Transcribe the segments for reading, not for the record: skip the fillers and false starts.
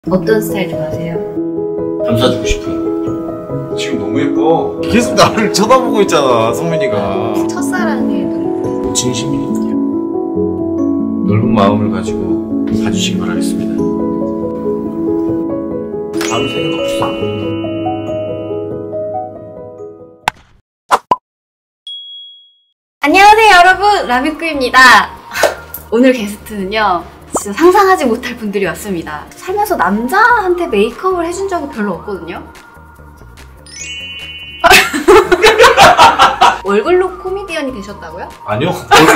어떤 스타일 좋아하세요? 감싸주고 싶은. 지금 너무 예뻐. 계속 나를 쳐다보고 있잖아, 성민이가. 첫사랑의 눈. 진심이니까. 넓은 마음을 가지고 봐주시기 바라겠습니다. 아무 생각 없어. 안녕하세요 여러분, 라미꾸입니다. 오늘 게스트는요 진짜 상상하지 못할 분들이 왔습니다. 살면서 남자한테 메이크업을 해준 적이 별로 없거든요. 얼굴로 코미디언이 되셨다고요? 아니요.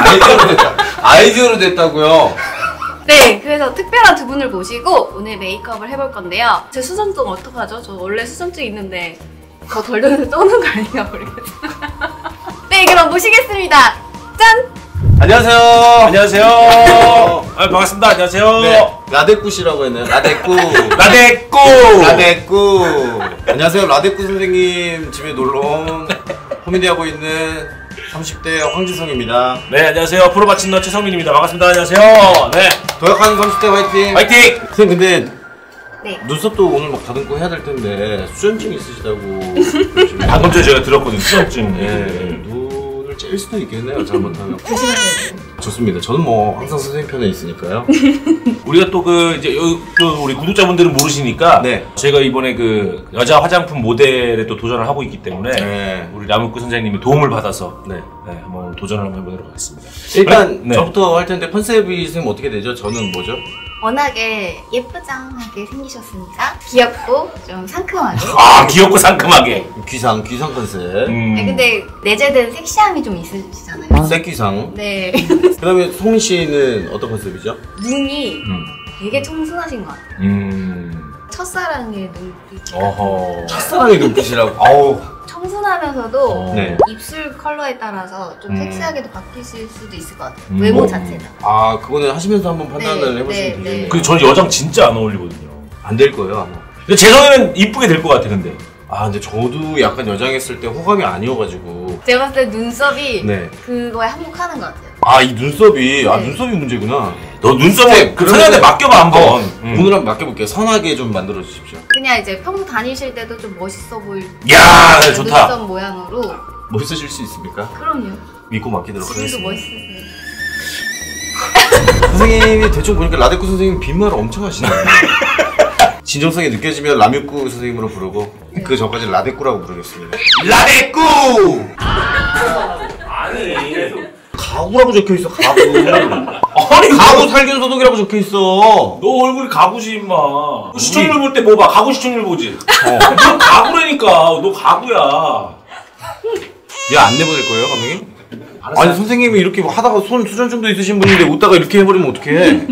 아이디어로 됐다고요. 네, 그래서 특별한 두 분을 모시고 오늘 메이크업을 해볼 건데요. 제 수전증 어떡하죠? 저 원래 수전증 있는데 더 덜덜덜 떠는 거 아닌가 모르겠어요. 네, 그럼 모시겠습니다. 짠! 안녕하세요. 안녕하세요. 반갑습니다. 안녕하세요. 네, 라데꾸씨라고 했네요. 라데꾸. 라데꾸. 라데꾸. 안녕하세요. 라데꾸 선생님 집에 놀러온 코미디하고 있는 30대 황지성입니다. 네, 안녕하세요. 프로 마친너 최성민입니다. 반갑습니다. 안녕하세요. 네. 도약하는 30대 화이팅. 화이팅. 선생님 근데 네. 눈썹도 오늘 막 다듬고 해야 될 텐데 수전증 있으시다고. 방금 전에 제가 들었거든요. 수전증. 네. 눈을 찔 수도 있겠네요. 잘못하면. 조심하세요. 좋습니다. 저는 뭐 항상 선생님 편에 있으니까요. 우리가 또 이제 우리 구독자분들은 모르시니까 네. 제가 이번에 그 여자 화장품 모델에 또 도전을 하고 있기 때문에 네. 우리 라미꾸 선생님의 도움을 받아서 네. 한번 도전을 한번 해보도록 하겠습니다. 일단 네. 저부터 할 텐데 컨셉이 선생님 어떻게 되죠? 저는 뭐죠? 워낙에 예쁘장하게 생기셨으니까 귀엽고 좀 상큼하게. 아, 귀엽고 상큼하게. 귀상 컨셉. 네, 근데 내재된 섹시함이 좀 있으시잖아요. 새귀상. 네. 그 다음에 성민 씨는 어떤 컨셉이죠? 눈이 되게 청순하신 것 같아요. 첫사랑의 눈빛. 어허. 첫사랑의 눈빛이라고. 아우. 청순하면서도 네. 입술 컬러에 따라서 좀 섹시하게도 바뀌실 수도 있을 것 같아요. 음. 외모 자체가. 아, 그거는 하시면서 한번 판단을 네, 해보시면 네, 되겠네요. 네. 근데 저는 여장 진짜 안 어울리거든요. 안 될 거예요, 아마. 근데 제 성에는 이쁘게 될 것 같아, 근데. 아, 근데 저도 약간 여장했을 때 호감이 아니어가지고. 제가 봤을 때 눈썹이 네. 그거에 한몫하는 것 같아요. 아, 이 눈썹이. 아, 네. 눈썹이 문제구나. 너 눈썹에 그 선생한테 맡겨봐, 한번. 오늘 한번 맡겨볼게요. 선하게 좀 만들어 주십시오. 그냥 이제 평소 다니실 때도 좀 멋있어 보일 야, 좋다. 눈썹 모양으로. 멋있으실 수 있습니까? 그럼요. 믿고 맡기도록 지금도 하겠습니다. 멋있으세요. 선생님이 대충 보니까 라데꾸 선생님 빈말을 엄청 하시네요. 진정성이 느껴지면 라뮤꾸 선생님으로 부르고 그 전까지 라데꾸라고 부르겠습니다. 라데꾸! 아니. 가구라고 적혀있어. 가구. 아니, 가구 살균 소독이라고 적혀있어. 너 얼굴이 가구지, 임마. 시청률 볼 때 뭐 봐? 가구 시청률 보지? 너 가구라니까. 너 가구야. 야, 안 내보낼 거예요, 감독님? 알았어. 아니, 선생님이 이렇게 하다가 손 수전증도 있으신 분인데 웃다가 이렇게 해버리면 어떡해.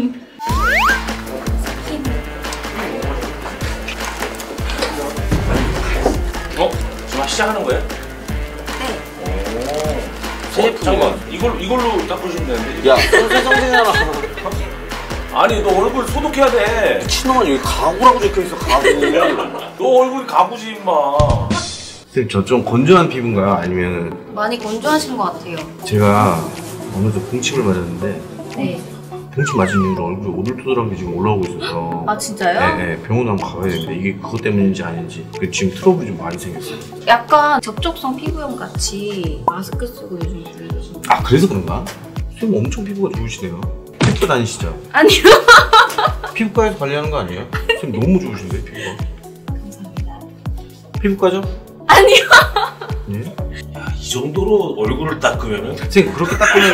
지금 시작하는 거예요? 네. 잠깐만. 이걸로 닦으시면 되는데. 야, 선생님 하나. 아니, 너 얼굴 소독해야 돼. 미친놈아, 여기 가구라고 적혀있어, 가구. 너 얼굴이 가구지, 임마. 선생님, 저 좀 건조한 피부인가요? 아니면 많이 건조하신 것 같아요. 제가 어느 정 봉침을 맞았는데 네. 봉침 맞은 이후로 얼굴에 오돌토돌한 게 지금 올라오고 있어서 아, 진짜요? 네, 병원 한번 가봐야 되는데 이게 그것 때문인지 아닌지 지금 트러블이 좀 많이 생겼어요. 약간 접촉성 피부염 같이 마스크 쓰고 요즘 들으시는. 아, 그래서 그런가? 선생님 엄청 피부가 좋으시네요. 피부과 다니시죠? 아니요. 피부과에서 관리하는 거 아니에요? 선생님 너무 좋으신데 피부가. 감사합니다. 피부과죠? 아니요. 네? 야, 이 정도로 얼굴을 닦으면은 선생님 그렇게 닦으면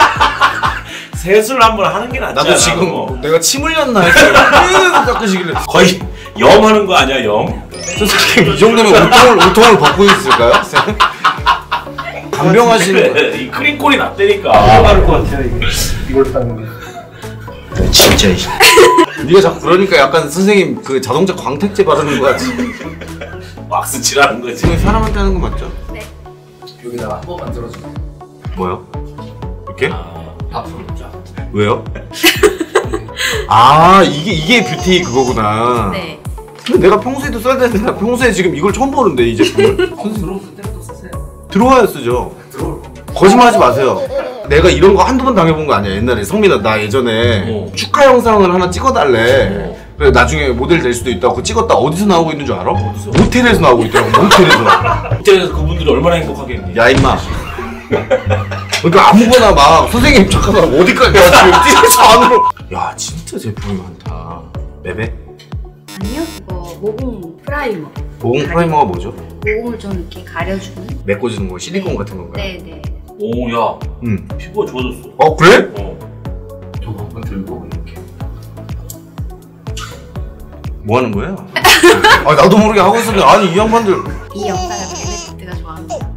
세수를 한번 하는 게 낫지 않아? 나도 지금 내가 침 흘렸나 했어요. 계속 닦으시길래 거의 염 하는 거 아니야, 염? 선생님 이 정도면 우통을 벗고 있을까요? 선생님? 간병하시는 거. 이 크림콜이 낫다니까. 나을 것 같아요 이걸 닦는 게. 진짜 네가 자꾸 그러니까 약간 선생님 그 자동차 광택제 바르는 거 같지? 왁스 칠하는 거지. 지금 사람한테 하는 거 맞죠? 네. 여기다가 한 번만 들어주세요. 뭐요? 이렇게? 앞으로 쫙. 왜요? 아, 이게 뷰티 그거구나. 네. 근데 내가 평소에도 써야 되는데 나 평소에 지금 이걸 처음 보는데 이 제품을. 들어올 때부터 쓰세요. 들어와야 쓰죠. 들어올 거. 거짓말하지 마세요. 내가 이런 거 한두 번 당해본 거 아니야. 옛날에 성민아 나 예전에 축하 영상을 하나 찍어달래. 그래 나중에 모델 될 수도 있다고 찍었다 어디서 나오고 있는 줄 알아? 어디서? 모텔에서 나오고 있더라고. 모텔에서. 호텔에서 그분들이 얼마나 행복하겠니? 야 임마. 그러니까 아무거나 막 선생님 잠깐만 어디까지 야 지금 뛰어서 안으로. 야 진짜 제품이 많다. 맵에? 아니요, 이거 모공 프라이머. 모공 프라이머가 뭐죠? 모공을 좀 이렇게 가려주는. 메꿔주는 거 실리콘 같은 건가요? 네네. 오, 야. 응. 피부가 좋아졌어. 어 그래? 어. 저거 한번 들고 이렇게. 뭐 하는 거야? 아 나도 모르게 하고 있었는데 아니 이 양반들. 이 영상을 베네디트가 좋아합니다.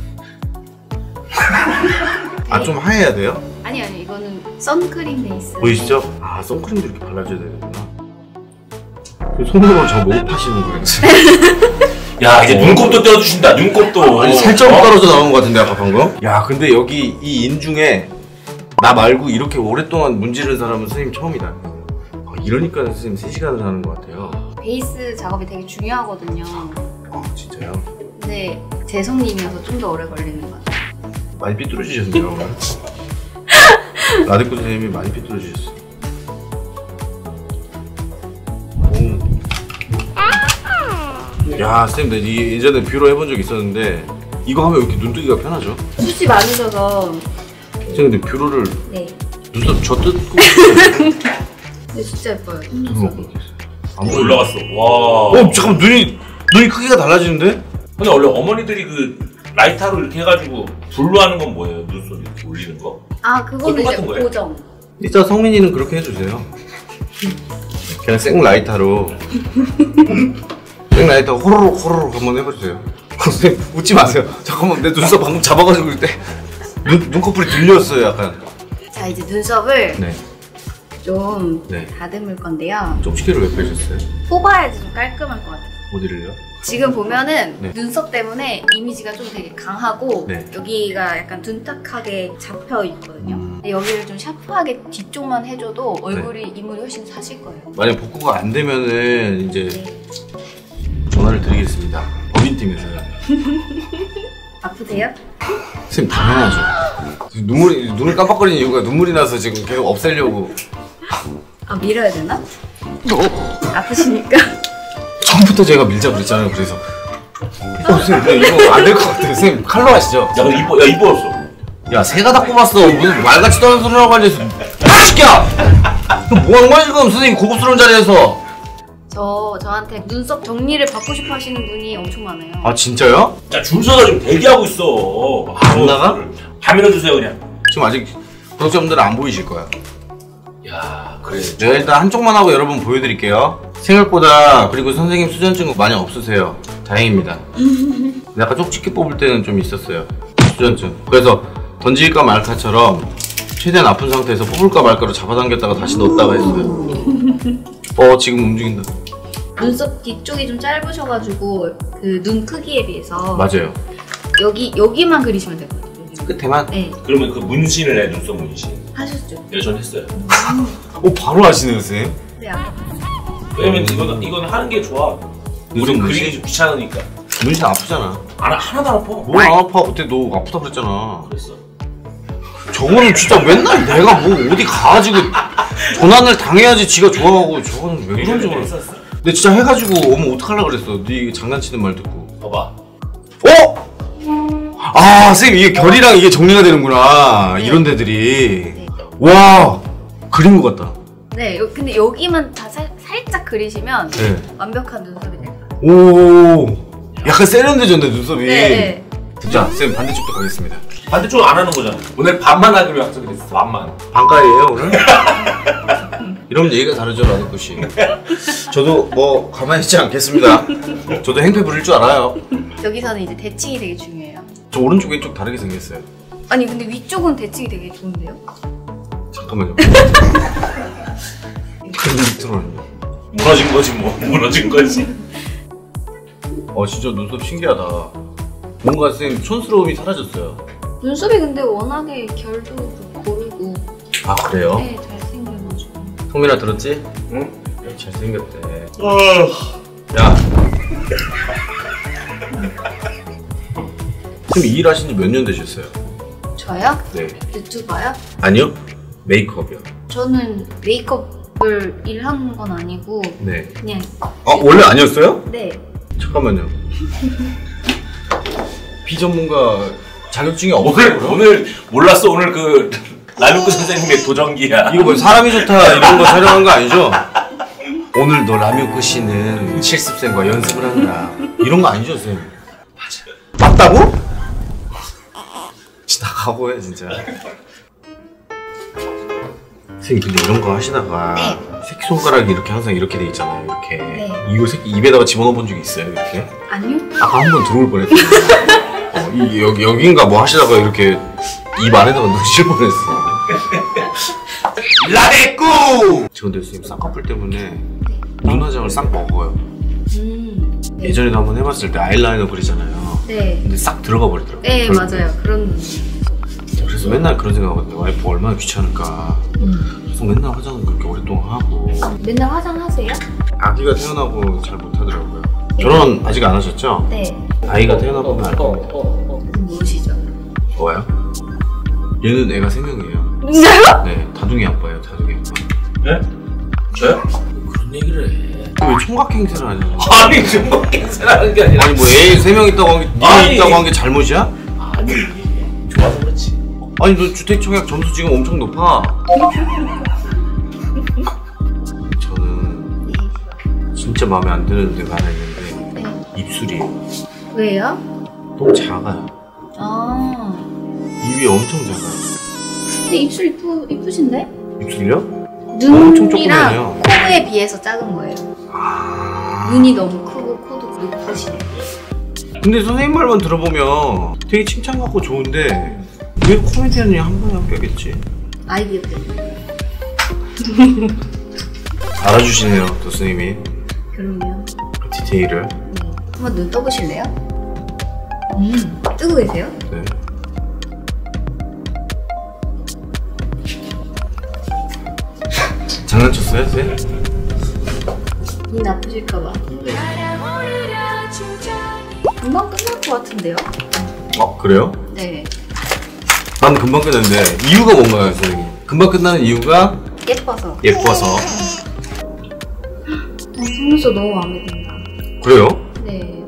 아 좀 하얘야 돼요? 아니 이거는 선크림 베이스. 보이시죠? 아 선크림도 이렇게 발라줘야 되는구나. 손으로 저 못 파시는 거예요. 야, 이제 눈곱도 떼어주신다, 눈곱도. 아니 살짝 떨어져 나온 것 같은데 아까 방금? 야 근데 여기 이 인 중에 나 말고 이렇게 오랫동안 문지른 사람은 선생님 처음이다. 이러니까 선생님 3시간을 하는 것 같아요. 베이스 작업이 되게 중요하거든요. 아 진짜요? 근데 제 손님이어서 좀 더 오래 걸리는 것 같아요. 많이 삐뚤어지셨네요 오늘. 라데코 선생님이 많이 삐뚤어지셨어. 야 선생님 나 예전에 뷰러 해본 적 있었는데 이거 하면 왜 이렇게 눈뜨기가 편하죠? 숱이 많으셔서. 선생님 근데 뷰러를 네. 눈썹 저 뜯고 근데 진짜 예뻐요. 안 보여. 올라갔어. 와. 잠깐만 눈이 크기가 달라지는데? 근데 원래 어머니들이 그 라이터로 이렇게 해가지고 불로 하는 건 뭐예요? 눈썹 이렇게 올리는 거? 아 그거는 이제 똑같은 거예요? 고정. 이따 성민이는 그렇게 해주세요. 그냥 생 라이터로 생 라이터 호로록 한번 해보세요. 선생님 웃지 마세요. 잠깐만 내 눈썹 방금 잡아가지고 그때 눈꺼풀이 들렸어요 약간. 자 이제 눈썹을 네. 좀 네. 다듬을 건데요. 쪽지게를 왜 빼셨어요? 뽑아야지 좀 깔끔할 것 같아요. 어디를요? 지금 보면은 네. 눈썹 때문에 이미지가 좀 되게 강하고 네. 여기가 약간 둔탁하게 잡혀 있거든요. 근데 여기를 좀 샤프하게 뒤쪽만 해줘도 얼굴이 이물이 훨씬 사실 거예요. 만약 복구가 안 되면은 이제 네. 전화를 드리겠습니다. 법인팀에서요. 아프세요? 선생님 당연하죠. 눈을 깜빡거리는 이유가 눈물이 나서 지금 계속 없애려고. 아 밀어야 되나? 아프시니까? 처음부터 제가 밀자 그랬잖아요. 그래서 선생님 근데 이거 안 될 것 같아요. 선생님 칼로 하시죠. 야, 근데 이뻐졌어. 야 새가 다 꼽았어. 무슨 말같지도 않은 소리라고 앉아있어. 시끼야! 뭐 하는 거야 지금 선생님 고급스러운 자리에서. 저한테 눈썹 정리를 받고 싶어 하시는 분이 엄청 많아요. 아 진짜요? 자, 줄 서서 지금 대기하고 있어. 안 나가? 화면을 주세요, 그냥. 지금 아직 구독자분들은 안 보이실 거야. 야, 그래. 제가 일단 한쪽만 하고 여러분 보여드릴게요. 생각보다 그리고 선생님 수전증 많이 없으세요. 다행입니다. 약간 쪽집게 뽑을 때는 좀 있었어요. 수전증. 그래서 던질까 말까처럼 최대한 아픈 상태에서 뽑을까 말까로 잡아당겼다가 다시 넣었다가 했어요. 지금 움직인다. 눈썹 뒤쪽이 좀 짧으셔가지고 그 눈 크기에 비해서 맞아요. 여기만 그리시면 되거든요. 끝에만? 네, 그러면 그 문신을 해, 눈썹 문신. 하셨죠? 네, 전 했어요. 바로 하시네요 선생님. 네, 아까 왜냐면 이거는 하는 게 좋아. 무슨 우리 문신? 그리기 좀 귀찮으니까. 문신 아프잖아. 하나도 안 아파. 뭐 안 아파? 그때 너 아프다 그랬잖아. 그랬어. 저거는 진짜 맨날 내가 뭐 어디 가가지고 고난을 당해야지 지가 좋아하고 저거는 왜 그런지 모르겠어. 했었어. 근데 진짜 해가지고 오면 어떡하려고 그랬어. 네 장난치는 말 듣고. 봐봐. 아 선생님 이게 결이랑 이게 정리가 되는구나. 네. 이런 데들이. 네. 와 그린 것 같다. 네, 근데 여기만 다 살짝 그리시면 네. 완벽한 눈썹이 될 거예요. 오 약간 세련되졌네 눈썹이. 네. 자 선생님 반대쪽도 가겠습니다. 반대쪽 안 하는 거잖아. 오늘 반만 하기로 약속했어. 반만. 반가이에요 오늘? 이러면 얘기가 다르죠 라데코씨. 저도 뭐 가만히 있지 않겠습니다. 저도 행패 부릴 줄 알아요. 여기서는 이제 대칭이 되게 중요해요. 저 오른쪽 왼쪽 다르게 생겼어요. 아니 근데 위쪽은 대칭이 되게 좋은데요? 잠깐만요. 큰 밑으로는요. 무너진 거지 뭐. 무너진 거지. 진짜 눈썹 신기하다. 뭔가 선생님 촌스러움이 사라졌어요. 눈썹이 근데 워낙에 결도 고르고 아 그래요? 네, 잘생겨가지고. 성민아 들었지? 응? 잘생겼대. 야. 지금 이 일 하신 지 몇 년 되셨어요? 저요? 네. 유튜버요? 아니요. 메이크업이요. 저는 메이크업 이걸 일한 건 아니고 네. 그냥 원래 아니었어요? 네. 잠깐만요. 비전문가 자격증이 없어요? 오늘 몰랐어. 오늘 그 라면구 선생님의 도전기야. 이거 뭐 사람이 좋다 이런 거 촬영한 거 아니죠? 오늘 너 라면구 씨는 실습생과 연습을 한다 이런 거 아니죠 선생님? 맞아. 맞다고? 진짜 각오해 진짜. 선생님 근데 이런 거 하시다가 네. 새끼손가락이 이렇게 항상 이렇게 돼 있잖아요 이렇게. 네. 이거 새끼 입에다가 집어넣어 본 적이 있어요 이렇게? 아니요? 아까 한 번 들어올 뻔했어요. 여긴가 뭐 하시다가 이렇게 입 안에다가 넣으실 뻔했어. 라레꾸! 저 근데 선생님 쌍꺼풀 때문에 눈화장을 싹 먹어요. 네. 예전에도 한번 해봤을 때 아이라이너 그리잖아요. 네. 근데 싹 들어가 버리더라고요. 네 결국에. 맞아요. 그런. 그래서 맨날 그런 생각하거든요. 와이프 얼마나 귀찮을까. 그래서 맨날 화장을 그렇게 오랫동안 하고. 맨날 화장하세요? 아기가 태어나고 잘 못하더라고요. 결혼 아직 안 하셨죠? 네. 아이가 태어나보면 알 겁니다. 모르시죠? 뭐예요? 얘는 애가 3명이에요. 진짜요? 네, 다둥이 아빠예요, 다둥이 아빠. 네? 저요? 그런 얘기를 해. 왜 총각행세를 하냐? 아니 좀 캔슬하는 게 아니라. 아니 뭐 애 3명 있다고 한 게, 니가 아니. 있다고 한 게 잘못이야? 아니 좋아서 그렇지. 아니 너 주택청약 점수 지금 엄청 높아. 저는 진짜 마음에 안 드는 데가 하나 있는데 네. 입술이에요. 왜요? 너무 작아요. 아. 입이 엄청 작아요. 근데 입술 이쁘신데? 입술이요? 엄청 눈이랑 조그매요. 코에 비해서 작은 거예요. 아. 눈이 너무 크고 코도 높으시네. 근데 선생님 말만 들어보면 되게 칭찬받고 좋은데 왜 코미디언이 한 번에 합격했지? 아이디어 때문에. 알아주시네요, 또 선생님이 그러면. 디테일을. 네. 한번 눈 떠보실래요? 뜨고 계세요? 네. 장난쳤어요, 쌤? 눈 나쁘실까봐. 금방 끝날 것 같은데요? 그래요? 네. 난 금방 끝났는데 이유가 뭔가요, 선생님? 금방 끝나는 이유가 예뻐서. 예뻐서. 속눈썹 너무 마음에 든다. 그래요? 네.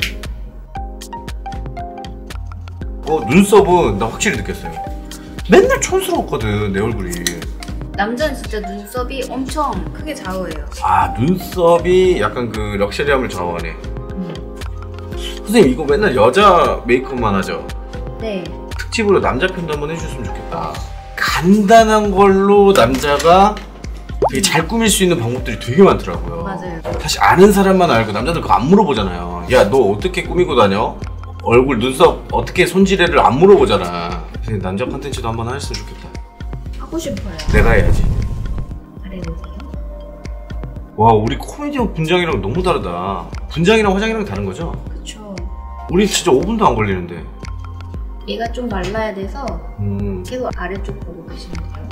눈썹은 나 확실히 느꼈어요. 맨날 촌스러웠거든, 내 얼굴이. 남자는 진짜 눈썹이 엄청 크게 좌우해요. 아, 눈썹이 약간 그 럭셔리함을 좌우하네. 선생님 이거 맨날 여자 메이크업만 하죠? 네. 특집으로 남자 편도 한번 해주셨으면 좋겠다. 간단한 걸로 남자가 되게 잘 꾸밀 수 있는 방법들이 되게 많더라고요. 맞아요. 사실 아는 사람만 알고 남자들 그거 안 물어보잖아요. 야, 너 어떻게 꾸미고 다녀? 얼굴, 눈썹 어떻게 손질해를 안 물어보잖아. 선생님 남자 컨텐츠도 한번 하셨으면 좋겠다. 하고 싶어요. 내가 해야지. 잘해보세요. 와, 우리 코미디언 분장이랑 너무 다르다. 분장이랑 화장이랑 다른 거죠? 그쵸. 우리 진짜 5분도 안 걸리는데. 얘가 좀 말라야 돼서 계속 아래쪽 보고 계시면 돼요.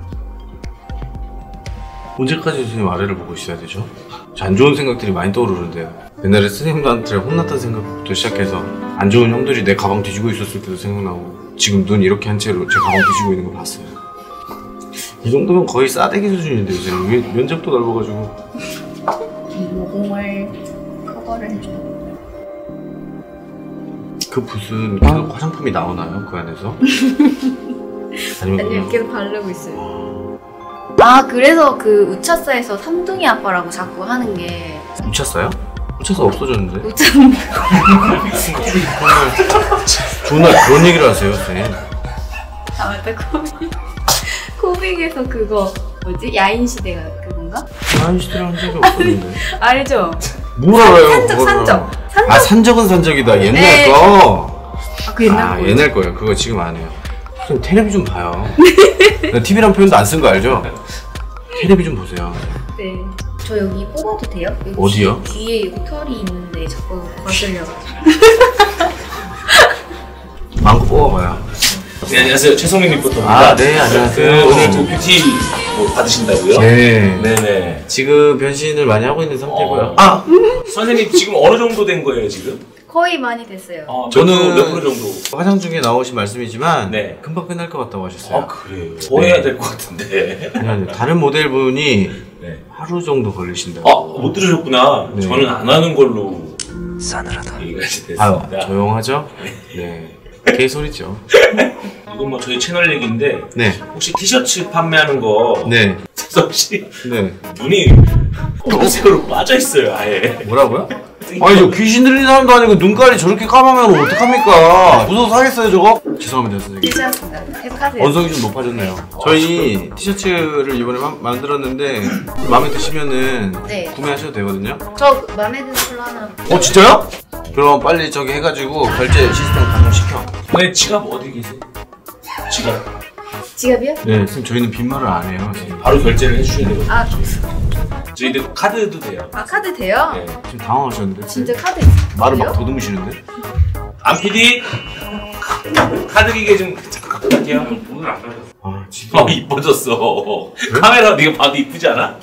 언제까지 선생님 아래를 보고 있어야 되죠? 안 좋은 생각들이 많이 떠오르는데요. 옛날에 선생님들한테 혼났던 생각부터 시작해서 안 좋은 형들이 내 가방 뒤지고 있었을 때도 생각나고 지금 눈 이렇게 한 채로 제 가방 뒤지고 있는 거 봤어요. 이 정도면 거의 싸대기 수준인데 지금 면적도 넓어가지고. 이 모공을 커버를 해줘요. 그 붓은 계속 화장품이 나오나요? 그 안에서? 아니면 아니요, 그냥 계속 바르고 있어요. 아, 그래서 그 우차사에서 삼둥이 아빠라고 자꾸 하는 게 우차사요? 우차사 없어졌는데? 우차 좋은 날 그런 얘기를 하세요, 선생님. 아 맞다, 코빅에서 그거 뭐지? 야인시대가 그건가? 아니 시대를 한 적이 없었는데. 알죠? 뭘 알아요? 산적, 그거를. 산적. 아, 산적은 산적이다. 옛날 네. 거. 아, 그 옛날 거. 옛날 거예요. 그거 지금 안 해요. 좀 텔레비 좀 봐요. 나 TV란 표현도 안 쓴 거 알죠? 텔레비 좀 보세요. 네. 저 여기 뽑아도 돼요? 여기 어디요? 뒤에 여기 털이 있는데 자꾸 거슬려가지고. 마음껏 뽑아봐요. 네, 안녕하세요. 최성민 리포터입니다. 아, 네, 안녕하세요. 오늘 그 뷰티 뭐 받으신다고요? 네. 네네. 지금 변신을 많이 하고 있는 상태고요. 아! 선생님 지금 어느 정도 된 거예요, 지금? 거의 많이 됐어요. 저는 몇 프로 정도? 화장 중에 나오신 말씀이지만 네. 금방 끝날 것 같다고 하셨어요. 아 그래요? 더 해야 될 것 같은데. 아니, 다른 모델분이 네. 하루 정도 걸리신다고. 못 들으셨구나. 네. 저는 안 하는 걸로 싸늘하다. 얘기가 아유, 됐습니다. 조용하죠? 네. 개소리죠. 이건 뭐 저희 채널 얘기인데 네. 혹시 티셔츠 판매하는 거 네. 재석 씨 네. 눈이 검은색으로 빠져 있어요, 아예. 뭐라고요? 아니 저 귀신 들린 사람도 아니고 눈깔이 저렇게 까마면 어떡합니까? 무서워서 하겠어요 저거? 죄송합니다 선생님. 괜찮습니다. 계속하세요. 언성이 좀 높아졌네요. 저희 티셔츠를 이번에 만들었는데 마음에 드시면은 네. 구매하셔도 되거든요. 저 마음에 드는 컬러 하나. 진짜요? 그럼 빨리 저기 해가지고 결제 시스템 가동시켜. 네, 지갑 어디 계세요? 지갑. 지갑이요? 네, 선생님 저희는 빈말을 안 해요. 지금. 바로 결제를 해주셔야 되거든요. 아, 저희들 카드도 돼요. 아 카드 돼요? 네. 지금 당황하셨는데? 진짜 카드 있어요? 말을 막 더듬으시는데? 안 PD 카드 기계 좀 잠깐 갖고 갈게요. 오늘 안 가졌어. 아 진짜. 이뻐졌어. 카메라 네가 봐도 이쁘지 않아?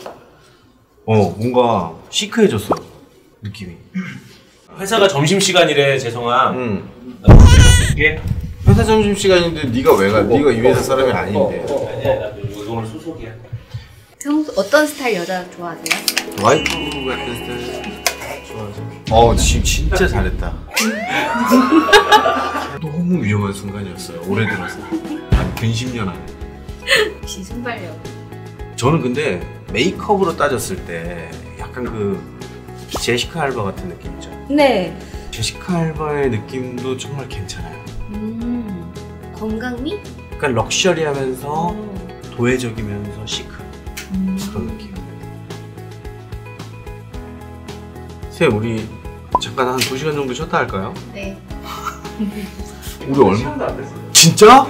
뭔가 시크해졌어 느낌이. 회사가 점심 시간이래, 재성아. 이게 회사 점심 시간인데 네가 왜 가? 네가 이 회사 사람이 아닌데. 아니야, 나도 이거 오늘 소속이야. 평소 어떤 스타일 여자 좋아하세요? 와이프 같은 스타일 좋아하죠. 지금 진짜 잘했다. 너무 위험한 순간이었어요. 올해 들어서 한 근심년 안에. 역시 순발력. 저는 근데 메이크업으로 따졌을 때 약간 그 제시카 알바 같은 느낌이죠. 네. 제시카 알바의 느낌도 정말 괜찮아요. 건강미? 약간 럭셔리하면서 도회적이면서 시크 그런 느낌. 쌤 우리 잠깐 한 2시간 정도 쉬었다 할까요? 네. 우리 얼마? 진짜?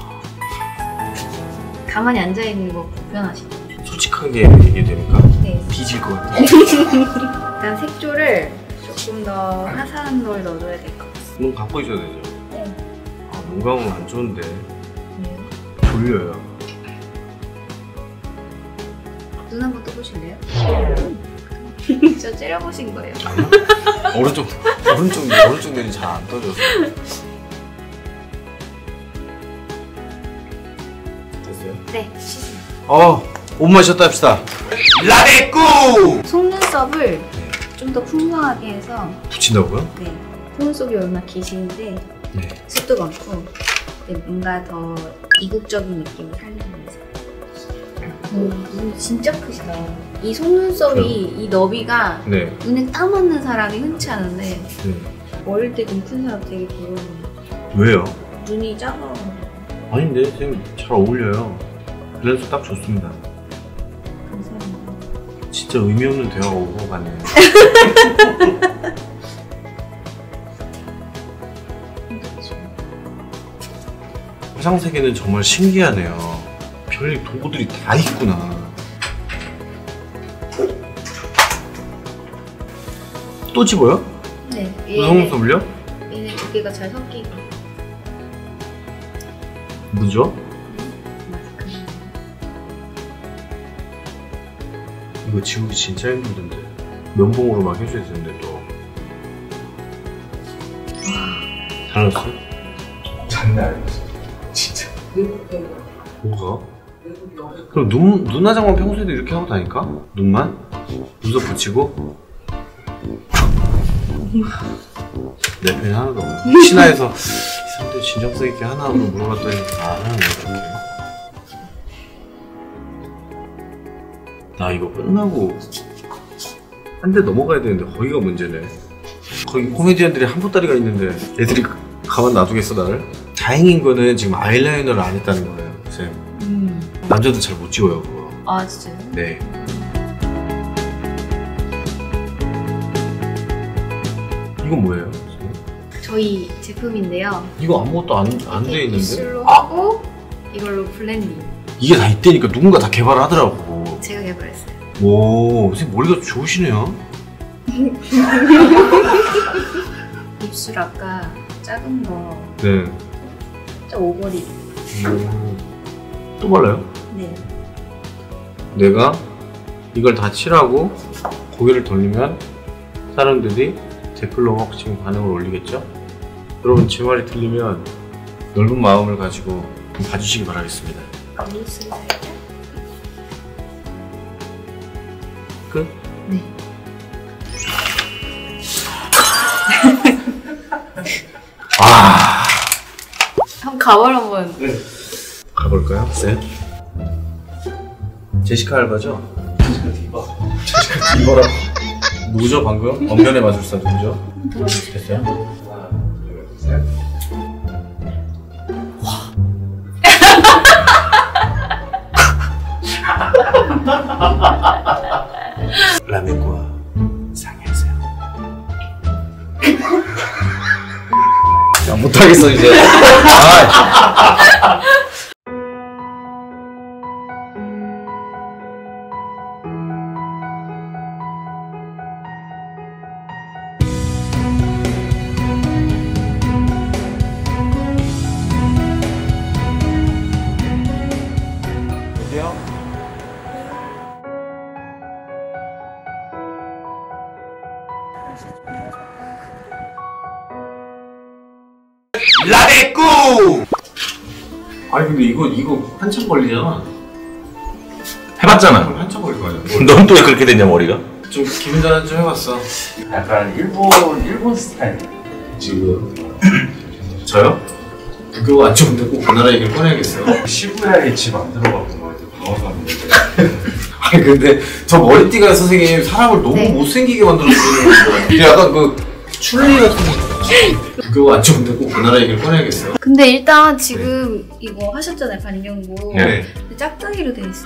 가만히 앉아있는 거 불편하시죠? 솔직하게 얘기해도 됩니까? 네. 뒤질 것 같아. 일단 색조를 조금 더 화사한 걸 넣어줘야 될 것 같아요. 눈 감고 있어야 되죠? 네. 눈 감으면 안 좋은데 왜요? 졸려요. 눈 한번 떠보실래요? 저 째려보신 거예요. 오른쪽 눈이 잘 안 떠져서. 됐어요? 네. 옷만 쉬었다 합시다. 라레꾸! 속눈썹을 좀 더 풍성하게 해서 붙인다고요? 네. 속눈썹이 얼마나 기시는데 네. 숱도 많고 네, 뭔가 더 이국적인 느낌을 살리면서 눈 진짜 크시다. 이 속눈썹이 이 너비가 네. 눈에 딱 맞는 사람이 흔치 않은데 네. 어릴 때 눈 큰 사람 되게 부러워요. 왜요? 눈이 작아. 아닌데 쌤 잘 어울려요. 그래서 딱 좋습니다. 감사합니다. 진짜 의미 없는 대화가 오고 가네. 화장 세계는 정말 신기하네요. 별일 도구들이 다 있구나. 또 집어요? 네. 또 속눈썹을요? 얘네 두 개가 잘 섞이고. 뭐죠? 이거 지우기 진짜 힘들던데. 면봉으로 막 해줘야 되는데 또. 잘났어? 장난 아니었어. 진짜. 뭐가? 그럼 눈 화장만 평소에도 이렇게 하고 다니까? 눈만? 눈썹 붙이고? 내 편이 하나도 없네. 신화에서 이 사람들 진정성 있게 하나하나 물어봤더니 안 하네 이렇게. 나 이거 끝나고 한 대 넘어가야 되는데 거기가 문제네. 거기 코미디언들이 한 보따리가 있는데 애들이 가만 놔두겠어 나를? 다행인 거는 지금 아이라이너를 안 했다는 거예요 쌤. 남자도 잘 못 지워요 그거. 아 진짜요? 네. 이건 뭐예요? 저희 제품인데요. 이거 아무것도 안 돼 있는데? 입술로 하고 이걸로 블렌딩. 이게 다 있다니까 누군가 다 개발하더라고. 제가 개발했어요. 오, 선생님 머리가 좋으시네요. 입술 아까 작은 거 네. 진짜 오버립. 또 발라요? 네. 내가 이걸 다 칠하고 고개를 돌리면 사람들이 댓글로 혹시 반응을 올리겠죠? 여러분 제 말이 들리면 넓은 마음을 가지고 좀 봐주시기 바라겠습니다. 끝? 네. 아, 한번 가볼 한번. 네. 가볼까요? 네. 제시카 알바죠? 제시카 디바라고. 누구죠 방금? 엄연의 마술사 누구죠? 됐어요? 하나, 둘, 셋. 라면과 상의하세요. 야, 못하겠어 이제. 아. 라데꾸! 아니 근데 이거 한참 걸리잖아. 해봤잖아. 한참 걸릴 거 아니야. 넌 또 왜 그렇게 됐냐 머리가? 좀 기분 전환 좀 해봤어. 약간 일본 스타일. 지금 저요? 국교가 안 좋은데 꼭 그 나라 얘기를 꺼내야겠어요. 시부야에 집 안 들어가고 뭐 나와서 왔는데. 아니 근데 저 머리띠가 선생님 사람을 너무 네. 못생기게 만들어주는 근데 약간 그 출리 같은 국교가 안 좋은데 꼭 그 나라 얘기를 꺼내야겠어요. 근데 일단 지금 이거 하셨잖아요, 반영구. 네. 근데 짝짝이로 돼 있어.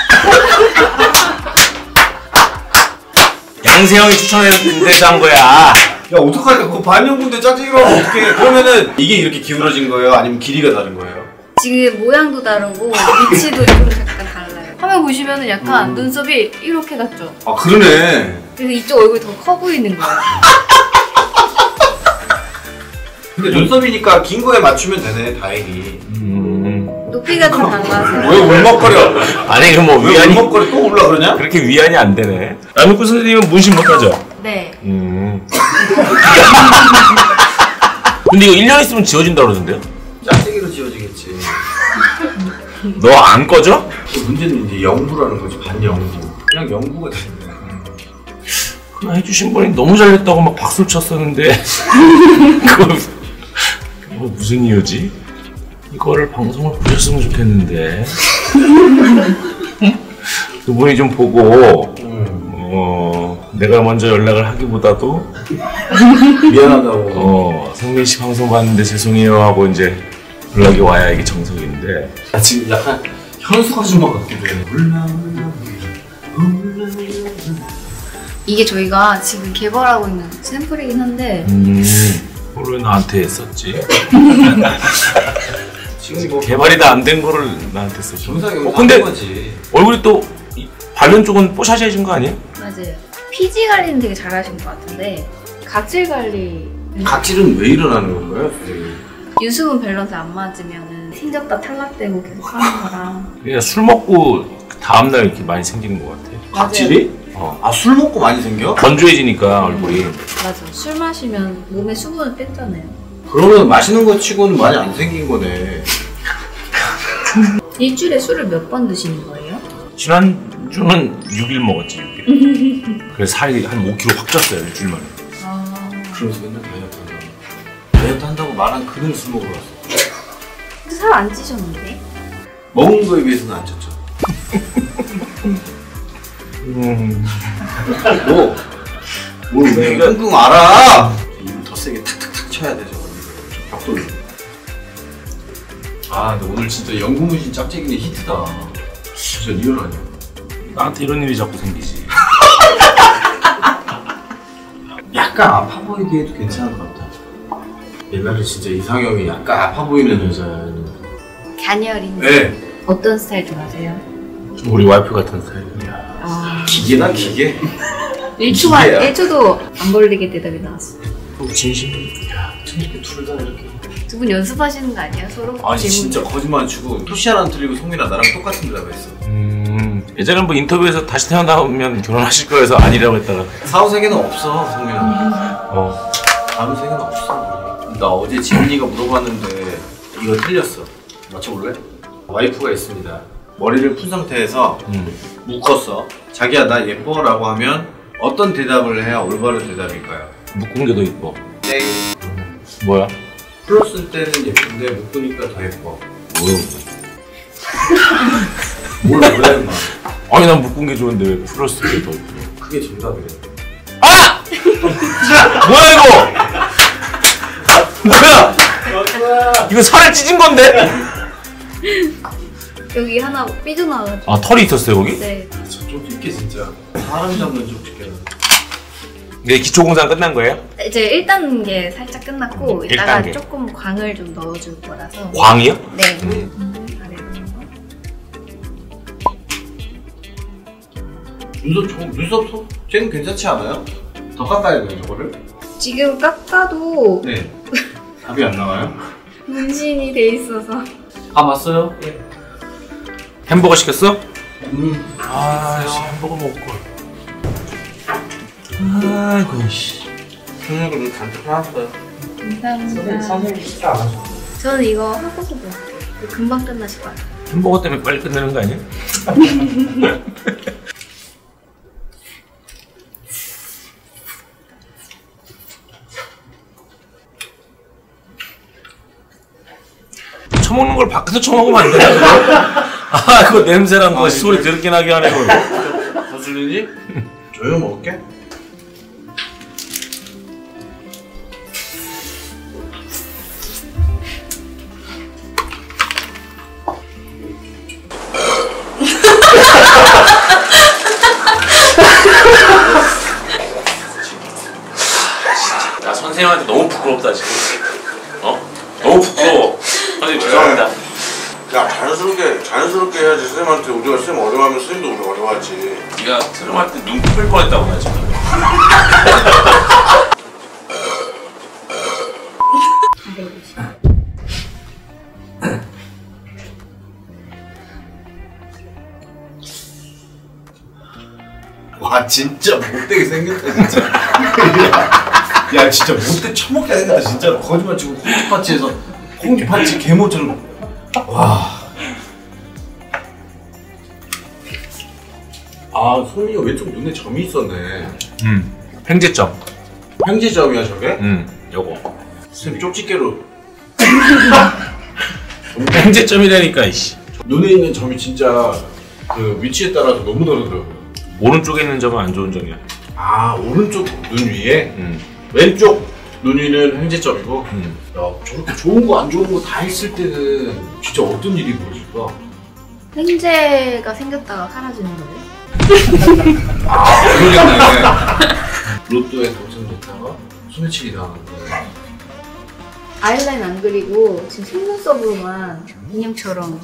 양세형이 추천해서 한 거야. 야 어떡하냐 그 반영군데 짜증이라고 어떡해. 그러면은 이게 이렇게 기울어진 거예요? 아니면 길이가 다른 거예요? 지금 모양도 다르고 위치도 좀 약간 달라요. 화면 보시면은 약간 눈썹이 이렇게 같죠? 아 그러네. 그래서 이쪽 얼굴이 더 커 보이는 거예요. 근데 눈썹이니까 긴 거에 맞추면 되네 다행히. 높이가 좀 달라서. 왜 울먹거려? 아니 그럼 뭐 왜 위안이 울먹거려 또 울라 그러냐? 그렇게 위안이 안 되네. 라면구 선생님은 문신 못하죠? 네. 근데 이거 1년 있으면 지워진다 그러던데요? 짝대기로 지워지겠지. 너 안 꺼져? 문제는 이제 영구라는 거지 반영구. 그냥 영구가 되는 거야. 그거 해주신 분이 너무 잘했다고 막 박수를 쳤었는데 그거 무슨 이유지? 이거를 방송을 보셨으면 좋겠는데 두 분이 좀 보고 내가 먼저 연락을 하기보다도 미안하다고. 성민씨 방송 봤는데 죄송해요 하고 이제 연락이 와야 이게 정석인데. 나 지금 약간 현수 아줌마 같기도 해. 이게 저희가 지금 개발하고 있는 샘플이긴 한데 그걸 왜 나한테 했었지? 지금 뭐 개발이 다 안 된 거를 나한테 썼어. 정상이 근데 거지. 얼굴이 또 바른 쪽은 뽀샤시해진 거 아니에요? 맞아요. 피지 관리는 되게 잘하신 것 같은데 각질 관리 각질은 왜 일어나는 건가요, 선생님? 유수분 밸런스 안 맞으면은 생겼다 탈락되고 계속 하는 거랑. 그냥 술 먹고 다음날 이렇게 많이 생기는 것 같아. 각질이? 아, 술 먹고 많이 생겨? 건조해지니까 얼굴이. 맞아. 술 마시면 몸에 수분을 뺐잖아요. 그러면 마시는 거 치고는 많이 안 생긴 거네. 일주일에 술을 몇 번 드시는 거예요? 지난주는 6일 먹었지, 6일. 그래서 살이 한 5kg 확 쪘어요, 일주일 만에. 아. 그러면서 맨날 다이어트 한다고. 다이어트 한다고 말한 그날 술 먹으러 왔어. 근데 살 안 찌셨는데? 먹은 거에 비해서는 안 쪘죠. 뭘 왜 끙끙 알아? 입을 더 세게 탁탁탁 쳐야 돼 저거. 벽돌로. 아 근데 오늘 진짜 영구무신 짝짝이네 히트다. 진짜 리얼 아니야? 나한테 이런 일이 자꾸 생기지. 약간 아파 보이게 해도 괜찮은 것 같아. 옛날에 진짜 이상형이 약간 아파 보이는 여자는. 갸녀린. 네. 어떤 스타일 좋아하세요? 좀 우리 와이프 같은 스타일이야. 아. 기계나 기계? 1초도 안 걸리게 대답이 나왔어. 진심. 야, 이렇게 둘 다 이렇게. 두 분 연습하시는 거 아니야? 서로? 아니 질문. 진짜 거짓말 안 치고 토시 하나 안 틀리고 성민아 나랑 똑같은 데다가 했어. 예전에 뭐 인터뷰에서 다시 태어나면 결혼하실 거여서 아니라고 했다가 사후세계는 없어 성민아. 아무 생각 없어. 나 어제 지은이가 물어봤는데 이거 틀렸어. 맞춰볼래? 와이프가 있습니다. 머리를 푼 상태에서 묶었어. 자기야 나 예뻐 라고 하면 어떤 대답을 해야 올바른 대답일까요? 묶은 게 더 이뻐. 땡. 뭐야? 풀었을 때는 예쁜데 묶으니까 더 예뻐. 뭐야? 뭘 그래 인마. 아니 난 묶은 게 좋은데 왜 풀었을 때 더 이뻐? 그게 정답이래. 아! 뭐야 이거? 뭐야? 이거 살을 찢은 건데? 여기 하나 삐져나와가지고. 아 털이 있었어요 거기? 네. 저 쪽집게 진짜 사람 잡는 쪽집게는. 네 기초 공사는 끝난 거예요? 이제 1단계 살짝 끝났고 이따가 1단계. 조금 광을 좀 넣어줄 거라서. 광이요? 네. 아래로. 눈썹 쟤는 괜찮지 않아요? 더 깎아야 돼요 저거를? 지금 깎아도 네. 답이 안 나와요? 문신이 돼 있어서. 아 맞어요? 예. 햄버거 시켰어? 아씨 햄버거 먹을 걸. 아이고 씨. 생각을 잔뜩 해놨어요. 감사합니다. 선생님 식사 안 하셨어요? 저는 이거 하고서 먹을게요. 금방 끝나실 것 같아요. 햄버거 때문에 빨리 끝내는 거 아니야? 처먹는 걸 밖에서 처먹으면 안 되나 그거? 아 그거 냄새랑 거 소리 더럽게 나게 하네 그거. 거슬리니? 조용 먹을게. 나 선생님한테 너무 부끄럽다 지금. 너무 부끄러워. 선생님 죄송합니다. 야 자연스럽게 해야지. 선생님한테 우리가 선생님 어려워하면 선생님도 우리 어려워하지. 네가 트름할 때 눈 풀 뻔했다고 나 지금. 와 진짜 못되게 생겼다 진짜. 야 진짜 못돼 처먹게 생겼다 진짜로. 거짓말 치고 콩쥐파치에서 콩쥐파치 개모처럼. 와. 아 소민이가 왼쪽 눈에 점이 있었네. 횡재점. 횡재점이야 저게? 요거. 선생님 쪽집게로. 횡재점이라니까 이씨. 눈에 있는 점이 진짜 그 위치에 따라서 너무 다르더라고요. 오른쪽에 있는 점은 안 좋은 점이야. 아 오른쪽 눈 위에 왼쪽 눈 위는 횡재점이고. 야 저렇게 좋은 거 안 좋은 거 다 했을 때는 진짜 어떤 일이 벌어질까? 횡재가 생겼다가 사라지는 거예요? 아 모르겠네. 로또에 당첨됐다가 소매치기 당하는데. 아이라인 안 그리고 지금 속눈썹으로만 인형처럼.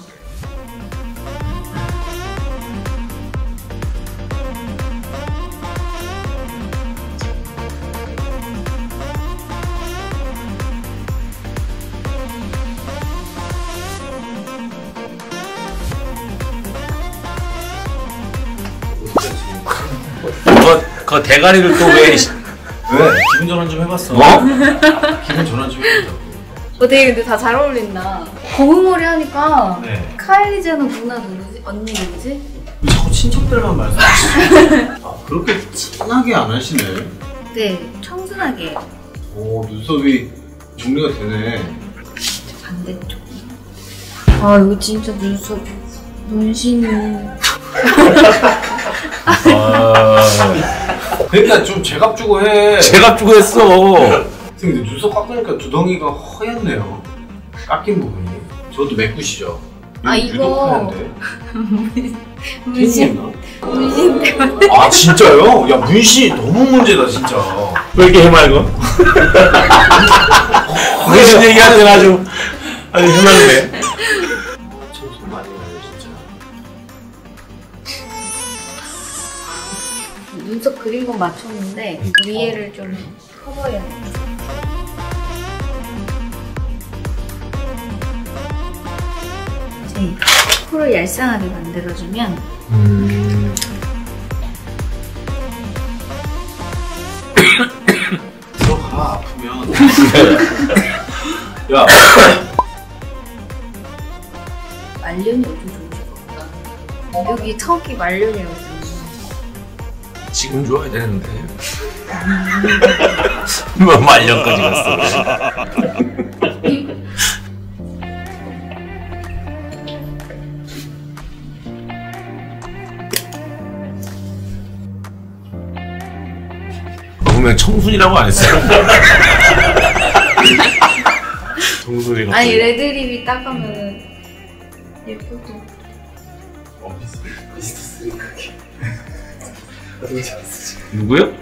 그 대가리를 또 왜? 왜? 기분 전환 좀 해봤어. 뭐? 기분 전환 좀 해보자고. 되게 근데 다 잘 어울린다. 검은 머리 하니까 네. 카일리 제너 누나 누구지? 언니 누구지? 자꾸 친척들만 말씀하시죠. 아 그렇게 진하게 안 하시네. 네, 청순하게. 오 눈썹이 정리가 되네. 반대쪽. 아 이거 진짜 눈썹 문신이. 그러니까 좀 제값 주고 해. 제가 주고 했어. 근데 눈썹 깎으니까 두덩이가 허옇네요. 깎인 부분이. 저도 메꾸시죠. 아, 유독 이거. 하얀데. 문신. 아 문신 때문에. 진짜요? 야 문신이 너무 문제다 진짜. 왜 이렇게 해맑어? 무슨 얘기하는 아주 해맑네. 참 많이 가요 진짜. 눈썹 그린 건 맞췄는데 위에를 좀 커버해야 돼. 이제 코를 얄쌍하게 만들어주면 들어가. 싶으면 야 말년이 어좀 좋으실 것 같다. 여기 턱이 말년이라고 했잖아. 지금 좋아야 되는데 뭐 말년까지 갔어. 분명 청순이라고 안 했어요. 청순이라고. 아니 레드립이 닦으면은 예쁘고. 누구요?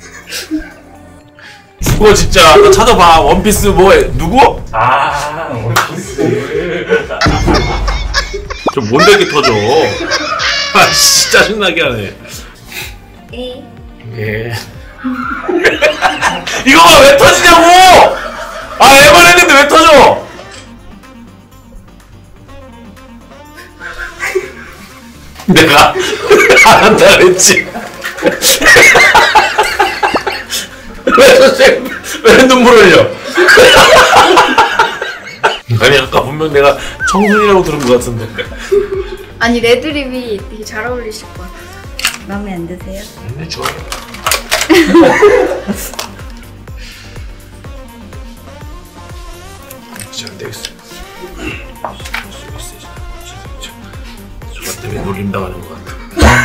그거 진짜 너 찾아봐. 원피스 뭐해? 누구? 아, 원피스. 좀 뭔데 이렇게 터져? 아씨 짜증나게 하네. 예. 이거 왜 터지냐고! 아 애만 했는데 왜 터져? 내가 안 한다 그랬지. 왜 선생님 왜 눈물 흘려? 아니 아까 분명 내가 청순이라고 들은 것 같은데. 아니 레드립이 되게 잘 어울리실 것 같아요. 마음에 안 드세요? 네 좋아요. 진짜 안 되겠어. 수가 때문에 놀림당하는 것 같아.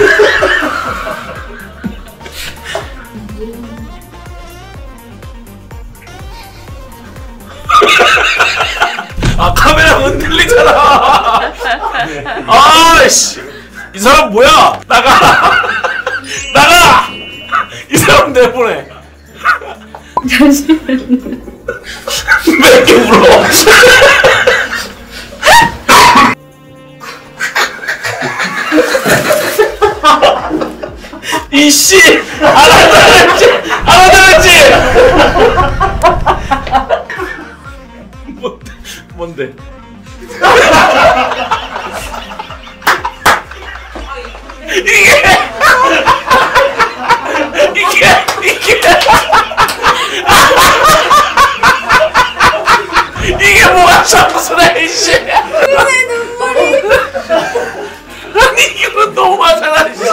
아 카메라 흔들리잖아. 아이씨 이 사람 뭐야? 나가. 나가. 이 사람 내보내. 잠시만요. 왜 이렇게 울어? 이씨 안 한다 그랬지? 안 한다 그랬지? 뭔데? 이게 뭐가 청순해 이씨. 내 눈물이. 아니 이거 너무 많잖아 이씨.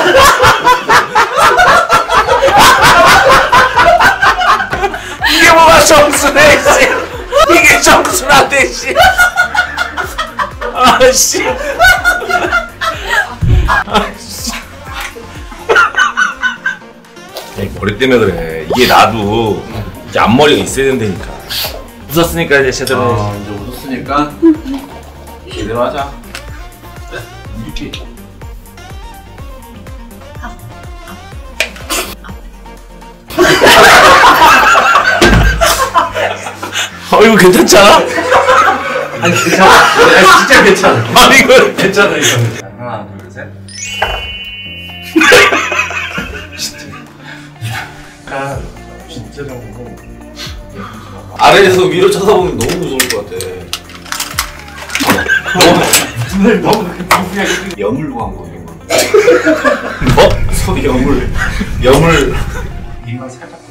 이게 뭐가 청순해 이씨. 이게 청순한데 이씨. 아씨. 아씨. 머리 때문에 그래. 이게 나도 이제 앞머리가 있어야 된다니까. 웃었으니까 이제 제대로. 이제 웃었으니까 제대로 하자. 이렇게. 이거 괜찮잖아? 아니 괜찮아. 아니 진짜 괜찮아. 아니 이거 괜찮아 이거. 하나 둘 셋. 아, 진짜 정보. 아래에서 위로 쳐다보면 너무 무서울 것 같아. 너무 그렇게 무리하게 여물로 한 거 이거. 뭐? 손이 여물. 여물. 입만 살짝.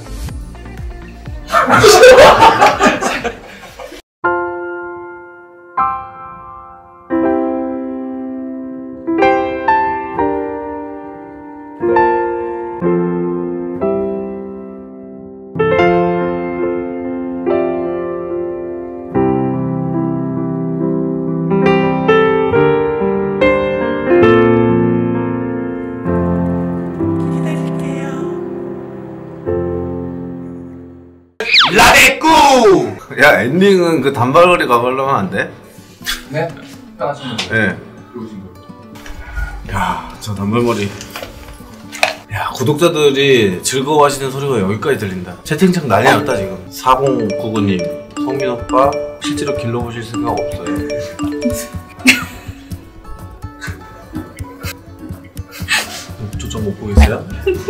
라데꾸! 야 엔딩은 그 단발머리 가발로면 안 돼? 네? 따라하시면 돼요. 네. 들어오신 거. 야, 저 단발머리. 야, 구독자들이 즐거워하시는 소리가 여기까지 들린다. 채팅창 난리 났다 지금. 4099님, 성민 오빠 실제로 길러보실 생각 없어요? 초점 못 보겠어요?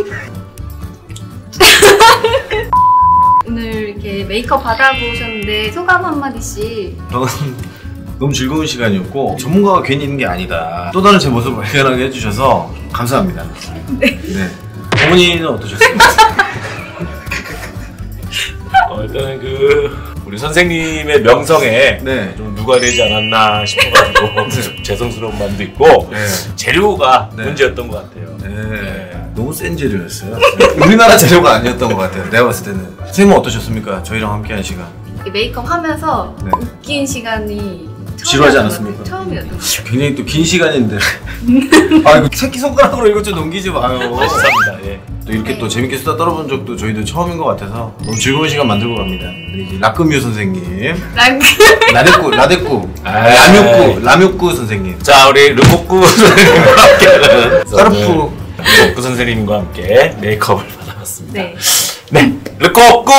오늘 이렇게 메이크업 받아보셨는데 소감 한마디씩. 저는 너무 즐거운 시간이었고 전문가가 괜히 있는 게 아니다. 또 다른 제 모습을 발견하게 해주셔서 감사합니다. 네. 어머니는 어떠셨습니까? 일단은 우리 선생님의 명성에 네. 좀 누가 되지 않았나 싶어가지고 좀 죄송스러운 마음도 있고 네. 재료가 네. 문제였던 것 같아요. 네. 너무 센 재료였어요. 우리나라 재료가 아니었던 것 같아요. 내가 봤을 때는. 선생님은 어떠셨습니까? 저희랑 함께한 시간. 이 메이크업 하면서 네. 웃긴 시간이 지루하지 않았습니까? 처음이었던 것 같아요. 굉장히 또 긴 시간인데. 아 이거 새끼손가락으로 이거 좀 넘기지 마요. 감사합니다. 예. 또 이렇게 또 재밌게 수다 떨어본 적도 저희도 처음인 것 같아서 너무 즐거운 시간 만들고 갑니다. 우리 이제 라크뮤 선생님, 라데꾸, 라뮤꾸 선생님, 자 우리 르코쿠 선생님과 함께하는 까르푸 르코쿠 선생님과 함께 메이크업을 받아봤습니다. 네. 네, 르코쿠!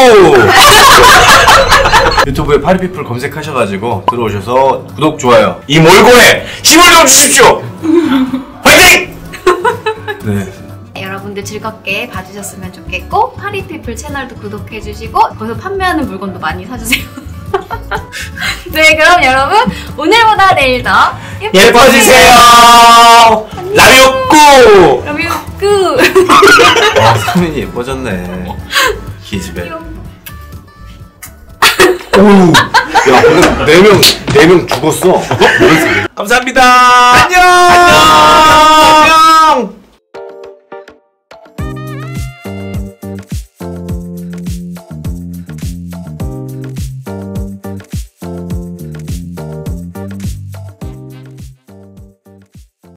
유튜브에 파리피플 검색하셔가지고 들어오셔서 구독, 좋아요. 이 몰골에 힘을 좀 주십시오! 화이팅! 네. 여러분들 즐겁게 봐주셨으면 좋겠고 파리피플 채널도 구독해주시고 거기서 판매하는 물건도 많이 사주세요. 네, 그럼 여러분 오늘보다 내일 더 예뻐지세요! 라뮤꾸! 라뮤꾸! 와, 소민이 예뻐졌네. 기집애. 오우. 야, 근데 4명 죽었어. 감사합니다! 안녕! 안녕!